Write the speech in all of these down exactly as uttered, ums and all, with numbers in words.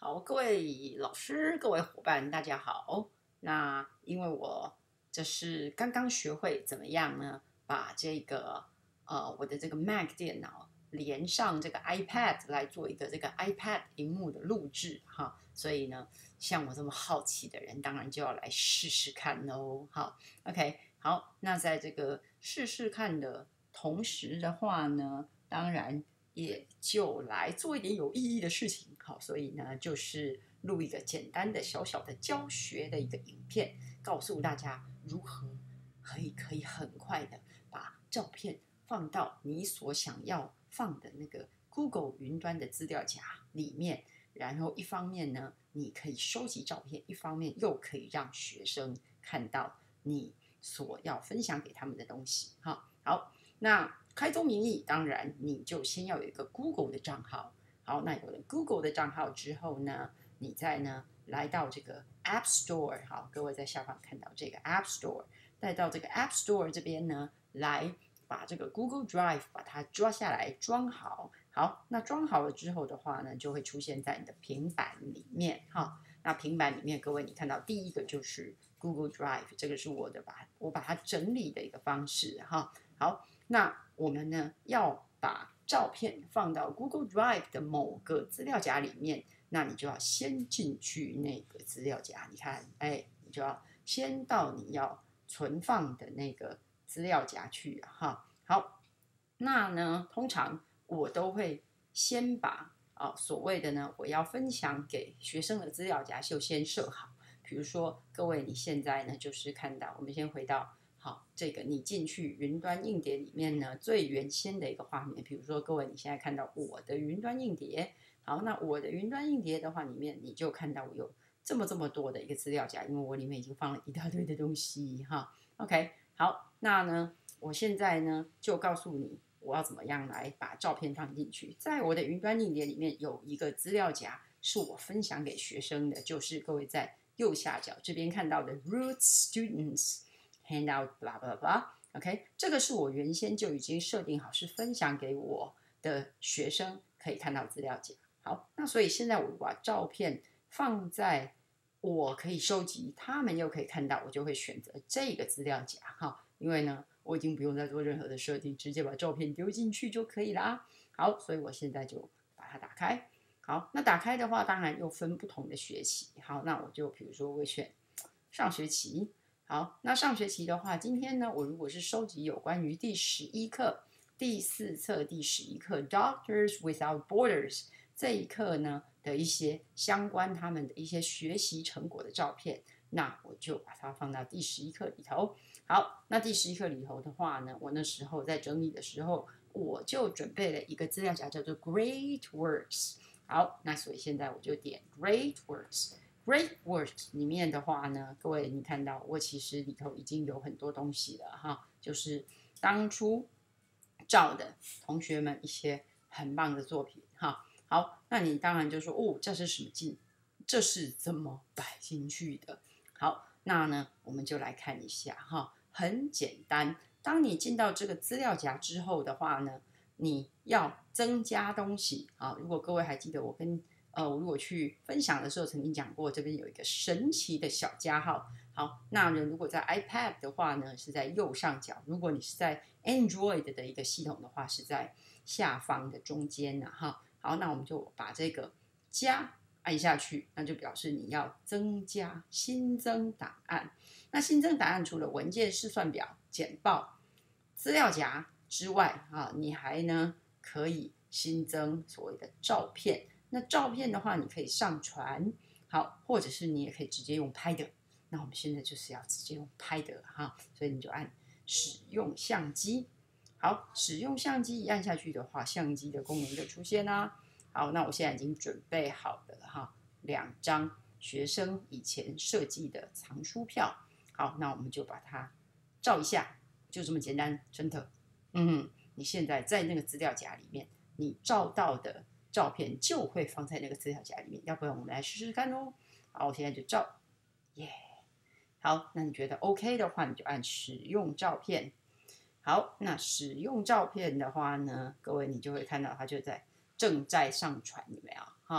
好，各位老师、各位伙伴，大家好。那因为我这是刚刚学会怎么样呢，把这个呃我的这个 Mac 电脑连上这个 iPad 来做一个这个 iPad 荧幕的录制哈，所以呢，像我这么好奇的人，当然就要来试试看喽。好，OK，好，那在这个试试看的同时的话呢，当然。也就来做一点有意义的事情，好，所以呢，就是录一个简单的小小的教学的一个影片，告诉大家如何可以可以很快的把照片放到你所想要放的那个 Google 云端的资料夹里面，然后一方面呢，你可以收集照片，一方面又可以让学生看到你所要分享给他们的东西，哈，好。那开宗明义，当然你就先要有一个 Google 的账号。好，那有了 Google 的账号之后呢，你再呢来到这个 App Store， 好，各位在下方看到这个 App Store， 再到这个 App Store 这边呢，来把这个 Google Drive 把它抓下来装好。好，那装好了之后的话呢，就会出现在你的平板里面哈。那平板里面，各位你看到第一个就是 Google Drive， 这个是我的把我把它整理的一个方式哈。好。那我们呢要把照片放到 Google Drive 的某个资料夹里面，那你就要先进去那个资料夹，你看，哎，你就要先到你要存放的那个资料夹去哈。好，那呢，通常我都会先把啊所谓的呢，我要分享给学生的资料夹就先设好。比如说，各位你现在呢就是看到，我们先回到。好，这个你进去云端硬碟里面呢，最原先的一个画面，比如说各位你现在看到我的云端硬碟，好，那我的云端硬碟的话，里面你就看到我有这么这么多的一个资料夹，因为我里面已经放了一大堆的东西哈。OK， 好，那呢，我现在呢就告诉你我要怎么样来把照片放进去，在我的云端硬碟里面有一个资料夹是我分享给学生的，就是各位在右下角这边看到的 Roots Students。Handout blah blah blah，OK， 这个是我原先就已经设定好是分享给我的学生可以看到资料夹。好，那所以现在我把照片放在我可以收集，他们又可以看到，我就会选择这个资料夹哈，因为呢我已经不用再做任何的设定，直接把照片丢进去就可以啦。好，所以我现在就把它打开。好，那打开的话，当然又分不同的学期。好，那我就比如说我选上学期。好，那上学期的话，今天呢，我如果是收集有关于第十一课第四册第十一课 Doctors Without Borders 这一课呢的一些相关他们的一些学习成果的照片，那我就把它放到第十一课里头。好，那第十一课里头的话呢，我那时候在整理的时候，我就准备了一个资料夹叫做 Great Works。好，那所以现在我就点 Great Works。Great Works 里面的话呢，各位你看到我其实里头已经有很多东西了哈，就是当初照的同学们一些很棒的作品哈。好，那你当然就说哦，这是什么进？这是怎么摆进去的？好，那呢我们就来看一下哈，很简单。当你进到这个资料夹之后的话呢，你要增加东西啊。如果各位还记得我跟呃，我如果去分享的时候，曾经讲过，这边有一个神奇的小加号。好，那呢，如果在 iPad 的话呢，是在右上角；如果你是在 Android 的一个系统的话，是在下方的中间呢。哈，好，那我们就把这个加按下去，那就表示你要增加新增档案。那新增档案除了文件试算表、简报、资料夹之外，啊，你还呢可以新增所谓的照片。那照片的话，你可以上传，好，或者是你也可以直接用拍的。那我们现在就是要直接用拍的哈，所以你就按使用相机。好，使用相机一按下去的话，相机的功能就出现啦。好，那我现在已经准备好了哈，两张学生以前设计的藏书票。好，那我们就把它照一下，就这么简单，真的。嗯，你现在在那个资料夹里面，你照到的照片就会放在那个资料夹里面，要不然我们来试试看哦。好，我现在就照，耶、yeah 。好，那你觉得 OK 的话，你就按使用照片。好，那使用照片的话呢，各位你就会看到它就在正在上传，有没有？哈，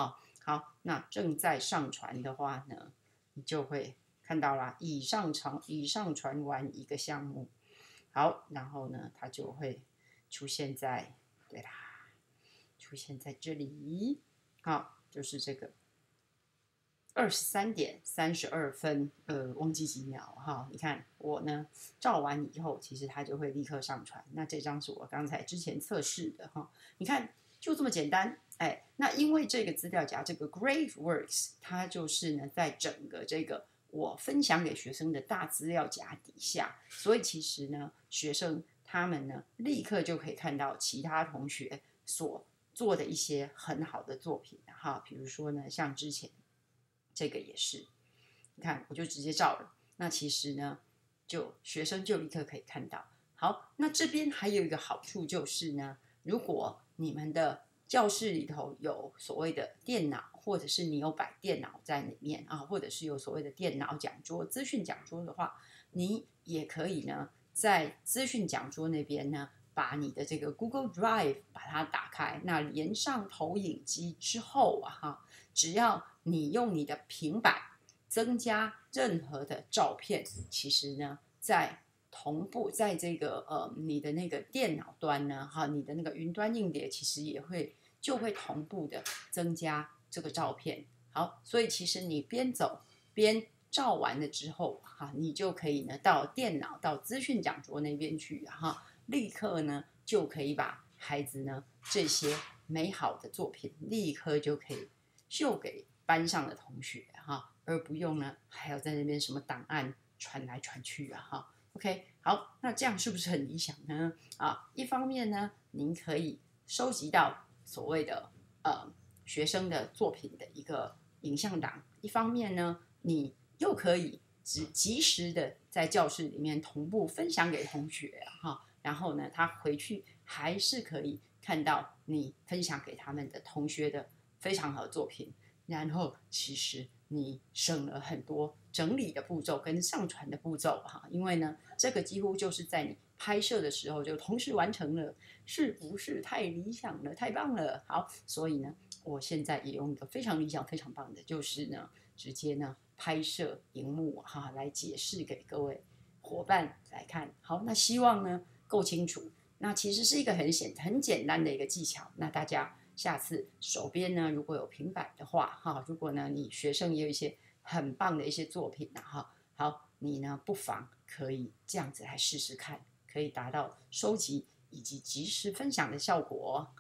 好，那正在上传的话呢，你就会看到啦，已上传已上传完一个项目。好，然后呢，它就会出现在，对啦，出现在这里。好，就是这个二十三点三十二分，呃，忘记几秒哈。你看我呢，照完以后，其实它就会立刻上传。那这张是我刚才之前测试的哈。你看，就这么简单。哎，那因为这个资料夹，这个 GraphWorks，它就是呢，在整个这个我分享给学生的大资料夹底下，所以其实呢，学生他们呢，立刻就可以看到其他同学所做的一些很好的作品哈。比如说呢，像之前。这个也是，你看我就直接照了。那其实呢，就学生就立刻可以看到。好，那这边还有一个好处就是呢，如果你们的教室里头有所谓的电脑，或者是你有摆电脑在里面啊，或者是有所谓的电脑讲桌、资讯讲桌的话，你也可以呢，在资讯讲桌那边呢，把你的这个 Google Drive 把它打开，那连上投影机之后啊，哈，只要你用你的平板增加任何的照片，其实呢，在同步在这个呃你的那个电脑端呢，哈，你的那个云端硬碟其实也会就会同步的增加这个照片。好，所以其实你边走边照完了之后，哈，你就可以呢到电脑到资讯讲桌那边去，哈，立刻呢就可以把孩子呢这些美好的作品立刻就可以秀给班上的同学哈，而不用呢还要在那边什么档案传来传去啊哈。OK， 好，那这样是不是很理想呢？啊，一方面呢，您可以收集到所谓的呃学生的作品的一个影像档，一方面呢，你又可以只及时的在教室里面同步分享给同学哈，然后呢，他回去还是可以看到你分享给他们的同学的非常好的作品，然后其实你省了很多整理的步骤跟上传的步骤哈，因为呢，这个几乎就是在你拍摄的时候就同时完成了，是不是太理想了？太棒了！好，所以呢，我现在也用一个非常理想、非常棒的，就是呢，直接呢拍摄荧幕哈，来解释给各位伙伴来看。好，那希望呢够清楚。那其实是一个很简很简单的一个技巧，那大家下次手边呢如果有平板的话，哈，如果呢你学生也有一些很棒的一些作品哈，好，你呢不妨可以这样子来试试看，可以达到收集以及及时分享的效果。